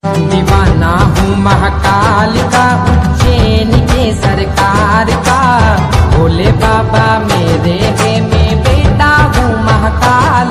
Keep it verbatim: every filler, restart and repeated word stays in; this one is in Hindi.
दीवाना हूँ महाकाल का, उज्जैन के सरकार का, भोले बाबा मेरे है मैं बेटा हूँ महाकाल